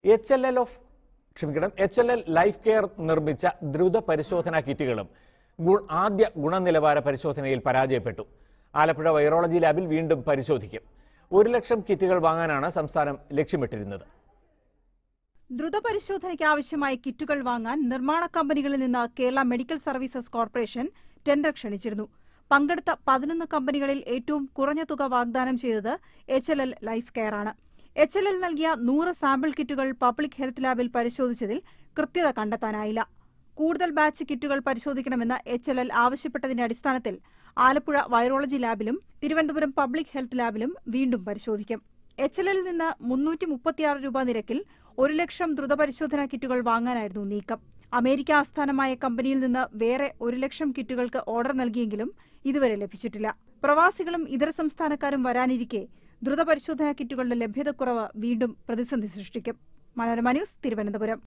HLL life care നിർമ്മിച്ച ദ്രുത പരിശോധനാ കിറ്റുകളും ആദ്യ ഗുണനിലവാര പരിശോധനയിൽ പരാജയപ്പെട്ടു. ആലപ്പുഴ വൈറോളജി ലാബിൽ വീണ്ടും പരിശോധിക്കും. 1 ലക്ഷം കിറ്റുകൾ വാങ്ങാനാണ് സംസ്ഥാനം ലക്ഷ്യമിട്ടിരുന്നത്. ദ്രുത പരിശോധനയ്ക്ക് ആവശ്യമായ കിറ്റുകൾ വാങ്ങാൻ നിർമ്മാണ കമ്പനികളിൽ നിന്ന് Kerala medical services corporation tender ക്ഷണിച്ചിരുന്നു. പങ്കെടുത്ത 11 കമ്പനികളിൽ ഏറ്റവും കുറഞ്ഞ തുക വാഗ്ദാനം ചെയ്തത് HLL ലൈഫ് കെയർ ആണ്. HLL നൽകിയ 100 സാമ്പിൾ കിറ്റുകൾ പബ്ലിക് ഹെൽത്ത് ലാബിൽ പരിശോധിച്ചതിൽ കൃത്യത കണ്ടെത്താനായില്ല. കൂടുതൽ ബാച്ച് കിറ്റുകൾ പരിശോധിക്കണമെന്ന് HLL ആവശ്യപ്പെട്ടതിന്റെ അടിസ്ഥാനത്തിൽ ആലപ്പുഴ വൈറോളജി ലാബിലും തിരുവനന്തപുരം പബ്ലിക് ഹെൽത്ത് ലാബിലും വീണ്ടും പരിശോധിക്കും. HLL നിന്ന് 336 രൂപ നിരക്കിൽ 1 ലക്ഷം ദ്രുത പരിശോധനാ കിറ്റുകൾ വാങ്ങാനായിരുന്നു നീക്കം. അമേരിക്ക ആസ്ഥാനമായ കമ്പനിയിൽ നിന്ന് വേറെ 1 ലക്ഷം കിറ്റുകൾക്ക് ഓർഡർ നൽകിയെങ്കിലും ഇതുവരെ ലഭിച്ചിട്ടില്ല. പ്രവാസികളും ഇതര സംസ്ഥാനക്കാരും വരാനിരിക്കെ ദ്രുത പരിശോധനാ കിറ്റുകളുടെ ലഭ്യതക്കുറവ് വീണ്ടും പ്രതിസന്ധി സൃഷ്ടിക്കും. മനോരമ ന്യൂസ്, തിരുവനന്തപുരം.